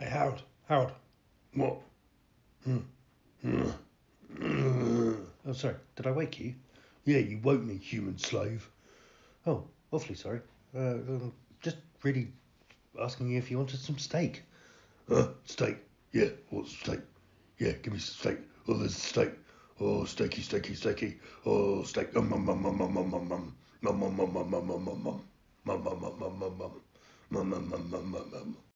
Hey, Harold. Harold. What? Oh, sorry. Did I wake you? Yeah, you woke me, human slave. Oh, awfully sorry. Just really asking you if you wanted some steak. Steak. Yeah, what's steak? Yeah, give me some steak. Oh, there's steak. Oh, steaky, steaky, steaky. Oh, steak. Mum, mum, mum, mum, mum, mum, mum. Mum, mum, mum, mum, mum, mum, mum, mum. Mum, mum, mum, mum, mum, mum. Mum, mum, mum, mum, mum, mum.